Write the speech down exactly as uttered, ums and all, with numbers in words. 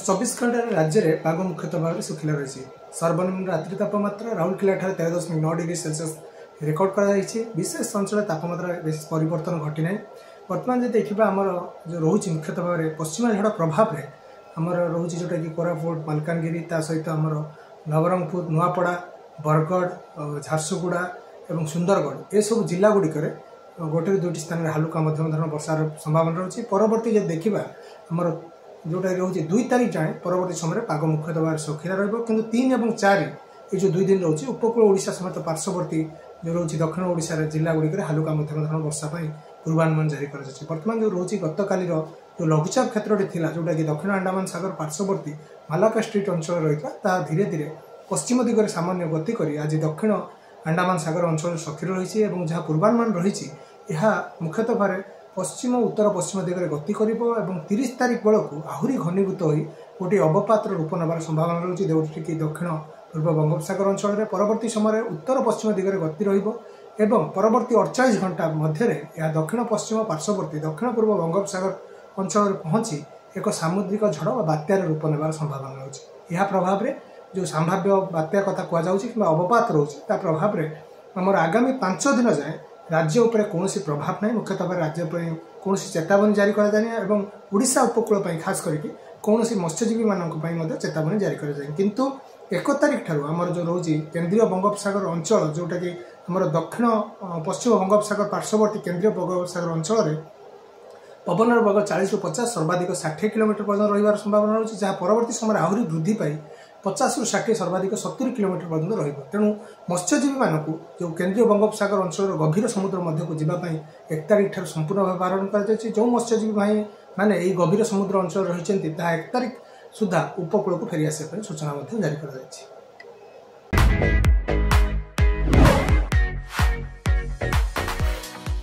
गत चौबीस घंटे राज्य में पाग मुख्यतः भाव में सुखिला रही। सर्वनिम्न रात्रि तापमात्रा राउरकेला तेरह दशमिक नौ डिग्री सेल्सियस रेकर्ड कर विशेष अंचल तापमात्रा बेस परिवर्तन घटी ना। बर्तमान जो देखा आमर जो रोच मुख्यतः भाव में पश्चिमा झड़ प्रभाव में आमर रोच जोटा कि कोरापुट मालकानगिरी सहित आमर नवरंगपुर नुआपड़ा बरगढ़ झारसुगुड़ा और सुंदरगढ़ ये सब जिला गुड़िक गोटे दुईट स्थान में हालुका मध्यम धरण वर्षार संभावना रही। परवर्ती जो देखा आमर जोटा रोचे दुई तारीख जाए परवर्ती समय पाग मुख्यतः भाव सुखिला रही। तीन और चार ये जो दुई दिन रोचे उपकूल ओडिशा समेत पार्श्ववर्ती जो रोचे दक्षिण ओडिशा जिला गुड़िक हालुका मध्यम धरण वर्षा पूर्वानुमान जारी कर। बर्तमान जो रोचे गत काली जो लघुचाप क्षेत्र था जोटा कि दक्षिण अंडमान सागर पार्श्ववर्ती मालाका स्ट्रीट अंचल रही है धीरे धीरे पश्चिम दिगरे सामान्य गति कर आज दक्षिण अंडमान सागर अंचल सक्रिय रही है। जहाँ पूर्वानुमान रही मुख्यतः भाव पश्चिम उत्तर पश्चिम दिगरे गति कर तीस तारीख बेलू आहरी घनीभूत हो गोटे अवपात रूप नेबार संभावना रही जोटि कि दक्षिण पूर्व बंगोपसागर अंचल में परवर्ती समय उत्तर पश्चिम दिगरे गति रही परवर्ती अड़चाश घंटा मध्य दक्षिण पश्चिम पार्श्ववर्ती दक्षिण पूर्व बंगोपसागर अंचल में पहुंची एक सामुद्रिक झड़ और बात्यार रूप नेबार संभावना रही। यह प्रभाव में जो संभाव्य बात्या कथा कहुच्छी कि अवपात रोचे प्रभाव में आमर आगामी पांच दिन जाए राज्य उपर कौन प्रभाव ना। मुख्यतः भाव राज्य कौन चेतावनी जारी कर ओडिशा उपकूल खास करके कौन मत्स्यजीवी मानी चेतावनी जारी कर किंतु एक तारीख ठार आमर जो रोचे केन्द्रीय बंगोपसागर अंचल जोटा कि आमर दक्षिण पश्चिम बंगोपसागर पार्श्ववर्ती केन्द्रीय बंगोपसागर अंचल में पवन बेग चालीस रु पचास सर्वाधिक षाठी किलोमीटर पर्यटन रही संभावना रही। जहाँ परवर्ती समय आहरी वृद्धि पाई पचास रु षाठी सर्वाधिक सत्तरी किलोमीटर पर्यटन रही। तेणु मत्स्यजीवी मानक जो केन्द्रीय बंगोपसागर अंचल गभीर समुद्र मध्य को जावाई एक तारीख ठार संपूर्ण भाव बारण कर जो मत्स्यजीवी भाई मैंने यही गभीर समुद्र अंचल रही एक तारीख सुधा उपकूल को फेरी आसा सूचना जारी कर।